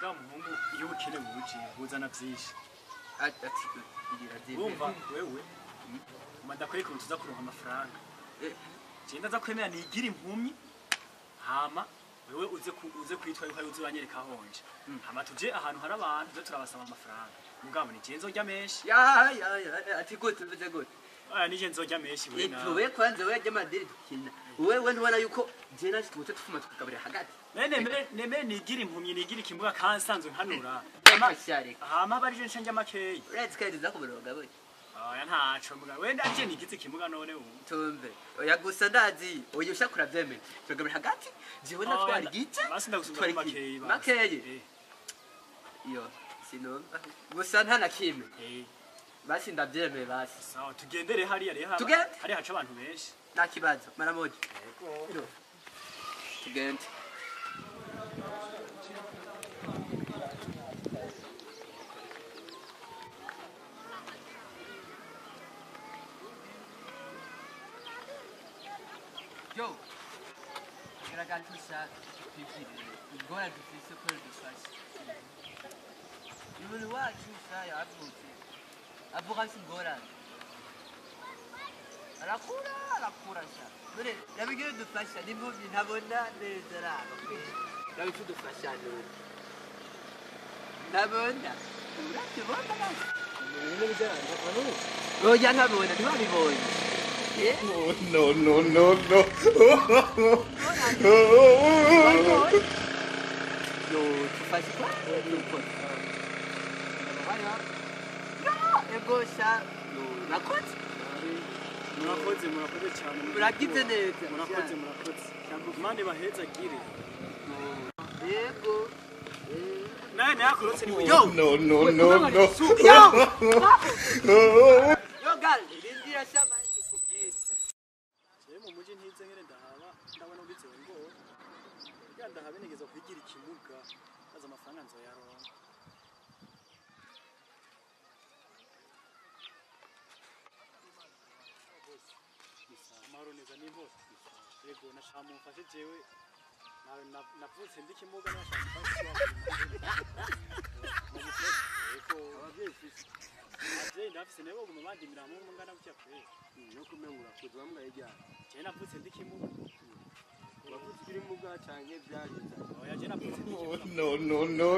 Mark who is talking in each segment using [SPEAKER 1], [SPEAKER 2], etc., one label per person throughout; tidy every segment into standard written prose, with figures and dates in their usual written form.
[SPEAKER 1] Erega muhungu iyo ukene buje buzana byinshi.
[SPEAKER 2] ati igira dibe
[SPEAKER 1] Wumva wewe mandakwiye ko tuza kuronka amafaranga. Je ndaza kwemera nigira impumyi hama wewe uze kwitwa yuko uzi uranyereka honje. Hama tuje ahantu hari abantu zo turabasaba amafaranga. Mugabo ni je nzorya menshi.
[SPEAKER 2] ya ati gute bize gute
[SPEAKER 1] Nije nzorya menshi we na.
[SPEAKER 2] Wewe kwanza wewe jamaa dili tukina. Wewe ntubona yuko je nasi tubute tufuma tukagaburira hagati.
[SPEAKER 1] Neme nigira impumyi nigira ikimuga kansanzwe nkanura.
[SPEAKER 2] Amashyari.
[SPEAKER 1] Hama bari je nshanjya makeyi.
[SPEAKER 2] Uretse kandi za kuburoga we.
[SPEAKER 1] Oya ntaco mbuga. Wenda je nigize ikimuga none ubu.
[SPEAKER 2] Tumbe. Oya gusa ndazi. Oya ushakura vyeme. Tukagaburira hagati. Jewe natwara gice.
[SPEAKER 1] Basi ndagusubira makeyi basi.
[SPEAKER 2] Makeyi. Iyo sinumva. Gusa nta na kimwe. Basi ndavyeme basi.
[SPEAKER 1] Sawa tugendere hariya rero.
[SPEAKER 2] Tugende.
[SPEAKER 1] Hari haca abantu benshi.
[SPEAKER 2] Nta kibazo. Mara moja. Yego. Tugende. Yo. Kiragal tusa pipiri. Igora dufise ko dufashe. Ibintu wacu saya avutse. Avuga singora. Arakura sha. None yabigire dufasha nimuvyi ntabona neza rano. Yabicu dufasha none. Ntabona. Uratibona basi. Ibintu bijana bakanu. Oya ntabona ntibabibonye.
[SPEAKER 3] No.
[SPEAKER 2] Yo, tufashe kwa? Egosha. Nakoze?
[SPEAKER 1] Murakoze cyane.
[SPEAKER 2] Muragize neza.
[SPEAKER 1] Murakoze. Mande baheza gire.
[SPEAKER 2] Yego.
[SPEAKER 1] Naye yakurotse ni
[SPEAKER 2] Yo.
[SPEAKER 3] No.
[SPEAKER 2] Yo gal, indira shama kubwira.
[SPEAKER 1] Je mu muji ntize ngere ndabona ubitse ngo yanda habenegeza kwigira ikimuga aza amafaranga nzoyaronka. Amahoro neza nimbo. Yego nashamu mfashe jewe navutse ndi kimuga nashamu mfashe. Yego abavyeyi Aje ndafise nebo guma bandimira mu ngana gutya kwe.
[SPEAKER 4] Yo kumengura kuzi bamwe yajya.
[SPEAKER 1] Je navutse ndi kimuga.
[SPEAKER 4] Bavuze kiri muga canke byagize.
[SPEAKER 1] Oya je navutse ndi kimuga.
[SPEAKER 3] No.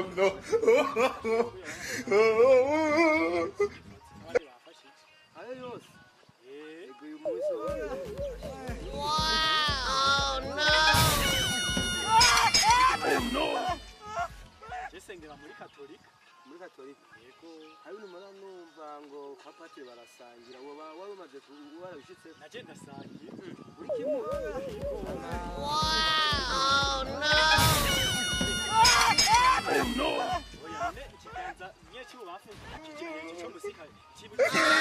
[SPEAKER 1] Abandi bafashe iki?
[SPEAKER 4] Ayo yose.
[SPEAKER 1] Yego
[SPEAKER 4] uyu munsi.
[SPEAKER 1] Sengera muri Katolika.
[SPEAKER 4] Muri Katolika.
[SPEAKER 1] Yego.
[SPEAKER 4] Hari numara numva ngo kwa patiri barasangira. Woba wari umaze warabishitse.
[SPEAKER 1] Naje ndasangiye.
[SPEAKER 4] Uri kimu.
[SPEAKER 1] No. Oya ne ikiganza nye cy'ubafu. Ikiganza cyo musika.